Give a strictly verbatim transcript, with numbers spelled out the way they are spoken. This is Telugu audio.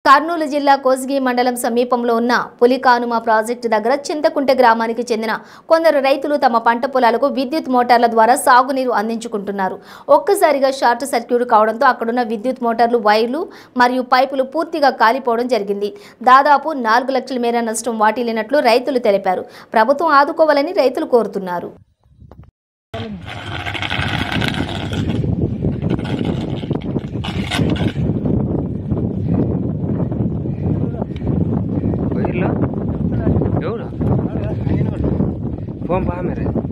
కర్నూలు జిల్లా కోస్గి మండలం సమీపంలో ఉన్న పులికానుమ ప్రాజెక్టు దగ్గర చింతకుంట గ్రామానికి చెందిన కొందరు రైతులు తమ పంట పొలాలకు విద్యుత్ మోటార్ల ద్వారా సాగునీరు అందించుకుంటున్నారు. ఒక్కసారిగా షార్ట్ సర్క్యూట్ కావడంతో అక్కడున్న విద్యుత్ మోటార్లు, వైర్లు మరియు పైపులు పూర్తిగా కాలిపోవడం జరిగింది. దాదాపు నాలుగు లక్షల మేర నష్టం వాటిల్లినట్లు రైతులు తెలిపారు. ప్రభుత్వం ఆదుకోవాలని రైతులు కోరుతున్నారు. फोन पा मेरे